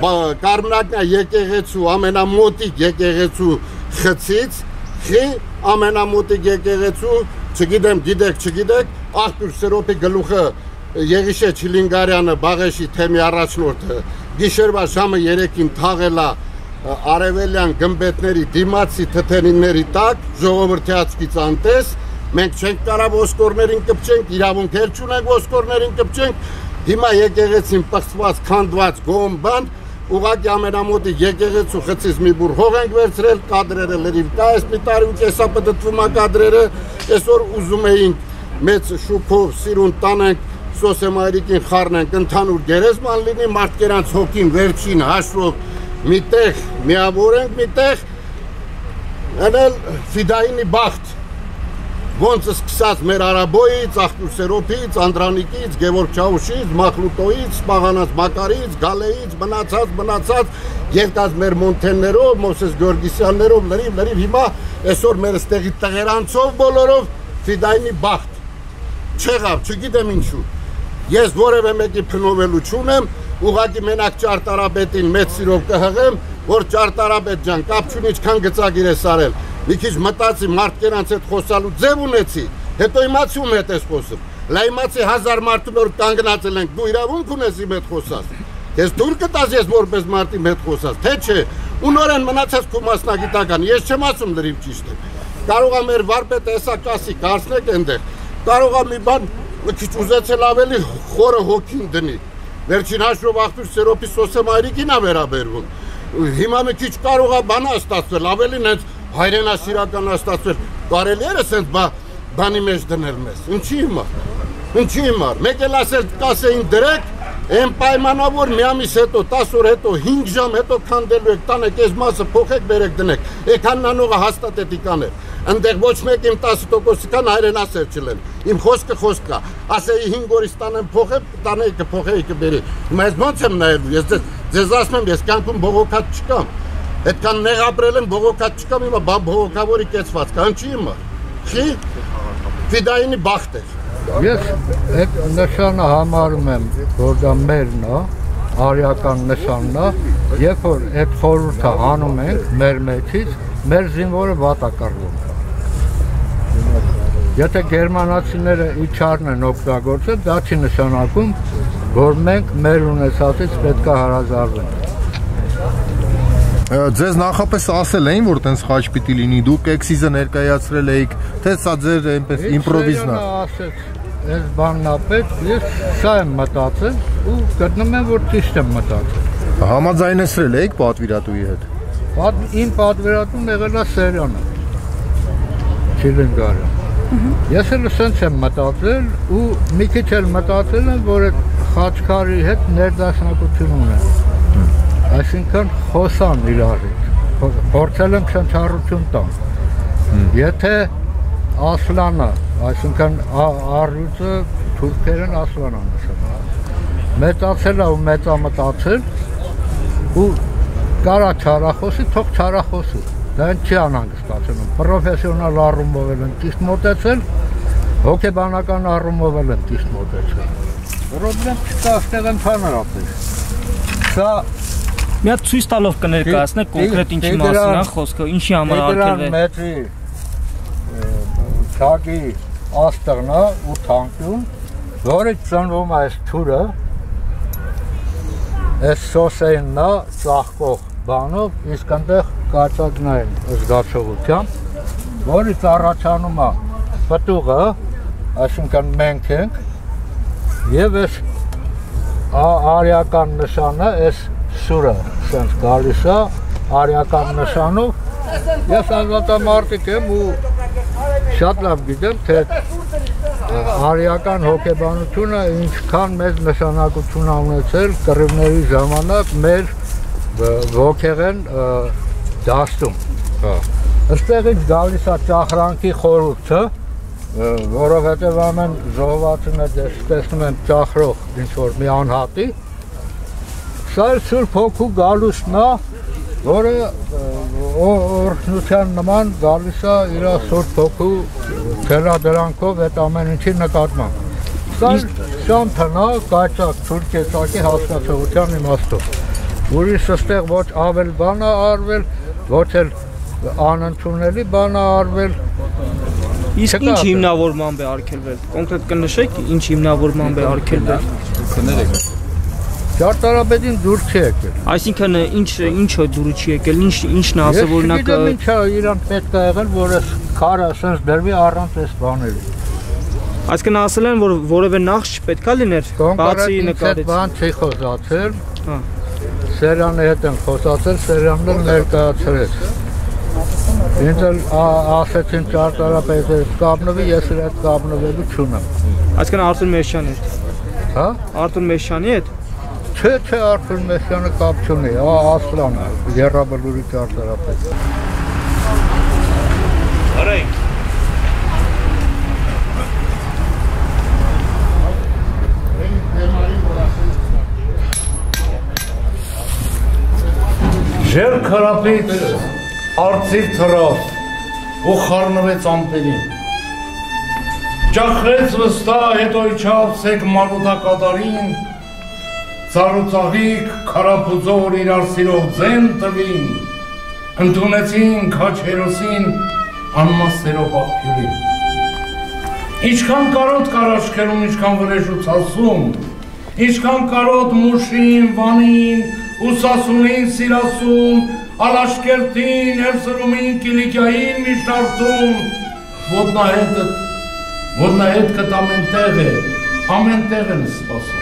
Կարմրակնա եկեղեցու ամենամոտիկ եկեղեցու խցից խի ամենամոտիկ եկեղեցու չգիտեմ չգիտեք Աղբյուր Սերոպի գլուխը Եղիշե Չիլինգարյանը Բաղեշի թեմի առաջնորդը գիշերվա ժամը 3-ին թաղելա արևելյան գմբեթների դիմացի թթենիների տակ ժողովրդի աչքից անտես մենք չենք կարող ոսկորներին կպչենք իրավունք էլ չունենք ոսկորներին կպչենք հիմա եկեղեցին պղծված քանդված գոհ բան ուղղակի ամենամոտիկ եկեղեցու խցից մի բուր հող ենք վերցրել կադրերը լրիվ կա այս մի տարի ու կեսապտտվում է կադրերը այսօր ուզում էինք մեծ շուքով սիրուն տանենք Սոսեմայրիկին խառնենք ընդհանուր գերեզման լինի մարդկերանց հոգին վերջին հաշվով միտեղ միավորենք միտեղ անել ֆիդայինի բախտ ոնց սկսած մեր Արաբոյից, Աղբյուր Սերոփից, Անդրանիկից, Գևորգ Չաուշից, Մախլուտոյից, Սպաղանած Մակարից, Գալեից, մնացած երկած մեր Մոնթեններով, Մովսես Գեորգիսյաններով, լրիվ հիմա այսօր մեր ստեղի տղերանցով բոլորով ֆիդայինի բախտ չեղավ, չգիտեմ ինչու ես որևէ մեկի փնովելու չունեմ ուղղակի մենակ ճարտարապետին մեծ սիրով կհղեմ որ ճարտարապետ ջան կապ չունի ինչքան գծագիր ես արել մի քիչ մտածի մարդկերանց հետ խոսալու ձև ունեցի հետո իմացի ում հետ ես խոսում լա իմացի 1000 մարդու նոր կանգնածել ենք դու իրավունք ունես իմ հետ խոսած ես դուր կտաս ես որպես մարդի հետ խոսած թե չէ ու նորեն մնացած քո մասնագիտական ես չեմ ասում լրիվ ճիշտ է կարող է մեր վարպետը հեսա կասի կարծնեք այնտեղ կարող է մի բան մի քիչ ուզեցել ավելի խորը հոգին դնի վերջին հաշվով Աղբյուր Սերոփի Սոսեմայրիկին է վերաբերվում հիմա մի քիչ կարող է բան ստացվել ավելին հենց հայրենասիրական ստացվել կարելի է ասենց բանի մեջ դնել մեզ ինչի հիմար մեկ էլ ասել կասեին դրեք Այն պայմանով որ մի ամիս հետո 10 օր հետո 5 ժամ հետո քանդելու եք տանեք այս մասը փոխեք բերեք դնեք եկան նանողը հաստատետի կաներ այնտեղ ոչ մեկ իմ 10% կան հայրենասեր չլեն իմ խոսքը խոսք է ասեի 5 օրից տանեմ փոխեմ տանեի կփոխեի կբերի հիմա ես ոնց եմ նայելու ես ձեզ ասում եմ ես կյանքում բողոքած չկամ այդքան նեղ ապրել եմ բողոքած չկամ հիմա բողոքավորի կեցված կան չի հիմա խի ֆիդայինի բախտ է Ես այդ նշանը համարում եմ, որ դա մերն է, արիական նշանն է, երբ որ այդ խորհուրդը հանում ենք մեր մեջից, մեր զինվորը վատակարվում է։ Եթե գերմանացիները իջարն են օգտագործել, դա չի նշանակում, որ մենք մեր ունեցածից պետք է հարազարվենք։ Ձեզ նախապես ասել էին, որ տենց խաչ պիտի լինի, դուք էքսիզը ներկայացրել էիք, թե սա ձեր այնպես իմպրովիզն է։ Այս բանն է պետք, ես սա եմ մտածել ու գտնում եմ, որ ճիշտ եմ մտածել։ Համաձայնեցրել էիք պատվիրատուի հետ։ Իմ պատվիրատուն եղել է Սերյանը, Չիլինգարյան։ Ես էլ սենց եմ մտածել ու մի քիչ էլ մտածել եմ, որ այդ խաչքարի հետ ներդաշնակություն ունեն։ Այսինքն խոսան իրար հետ, փորձել եմ շնչառություն տան։ Եթե Ասլանը, այսինքն առյուծը թուրքերեն Ասլան է նշանակում։ Մեծացել է ու մեծամտածել ու կարա չարախոսի, թող չարախոսի։ Դա չի անհանգստացնում։ Պրոֆեսիոնալ առումով էլ են ճիշտ մոտեցել, հոգեբանական առումով էլ են ճիշտ մոտեցել։ Պրոբլեմ չկա այստեղ ընդհանրապես։ Սա մի հատ ցույց տալով կներկայացնեք կոնկրետ ինչի մասին է խոսքը, ինչի համար արգելվել։ մետրի թագի աստղն է ու թանկյուն, որից ծնվում է այս թուրը, այս սոսեինն է ծաղկող բանով, իսկ այնտեղ կացակնային զգացողությամբ, որից առաջանում է պտուղը, այսինքն մենք ենք, և այս արիական նշանը, այս սուրը սենց գալիս է, արիական նշանով, ես ազատամարտիկ եմ ու շատ լավ գիտեմ, թե արիական հոգեբանությունը ինչքան մեծ նշանակություն է ունեցել կռիվների ժամանակ մեր ոգեղեն դաշտում։ Այստեղից գալիս է ճախրանքի խորհուրդը, որովհետև ամեն ժողովածուները տեսնում եմ ճախրող ինչ-որ մի անհատի, սա էլ Սուրբ Հոգու գալուստն է, որը օրհնության նման գալիս է իր Սուրբ Հոգու թելադրանքով այդ ամեն ինչի նկատմամբ։ Սա շանթն է կայծակ թուրք կեցակի հասկացողության իմաստով։ Ուրիշ ստեղ ոչ ավել բան է արվել, ոչ էլ անընդունելի բան է արվել։ Իսկ ինչ հիմնավորմամբ է արգելվել։ Կոնկրետ կնշեք, ինչ հիմնավորմամբ է արգելվել։ Կներեք։ Ճարտարապետին դուր չի եկել։ Այսինքն ինչ դուրը չի եկել, ինչն ասը որ նա Ինչա իրան պետք է եղել, որ այս քարը ասենց դրվի առանց այս բաների։ Այսինքն ասել են, որ որևէ նախշ չպետքա լիներ, բացի նկարից։ Բան չի խոսացել։ Հա։ Սերյանի հետ են խոսացել, Սերյանն էլ ներկայացրեց։ Ինձ էլ ասեցին ճարտարապետը կապնվի, ես էլ այդ կապնվելու չունեմ։ Այսինքն Արթուր Մերշյանի հետ։ Հա? Արթուր Մերշյանի հետ։ Չէ, Արթուր Մերշյանը կապ չունի, Ասլանը, Եռաբլուրի ճարտարապետը։ Արեք։ Ժեր քարապից արծիվ թռավ ու խառնվեց ամպերին։ Ճախրեց վստահ, հետո իջավ սեկ մարութակատարին, ծառուծաղիկ քարապուծոր իրար սիրով ձեն տվին, ընդունեցին քաչերոսին անմասերով աղբյուրին։ Ինչքան կարոտ կար աչքերում, ինչքան վրեժ ու ցասում, ինչքան կարոտ մուշին, վանին, Ուսասունին, սիրասուն, ալաշկերտին, երսրումին, կիլիկյային միշտարտուն, ոտնահետքդ ամեն տեղ են սպասում։